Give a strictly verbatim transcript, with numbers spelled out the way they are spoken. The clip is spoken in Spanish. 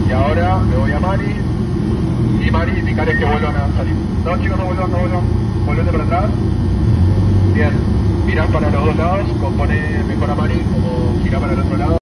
Y ahora me voy a Mari. Y Mari, indicarles que vuelvan a salir. No, chicos, no vuelvan, no vuelvan. Volvete para atrás. Bien. Mirá para los dos lados. Compone mejor a Mari como girá para el otro lado.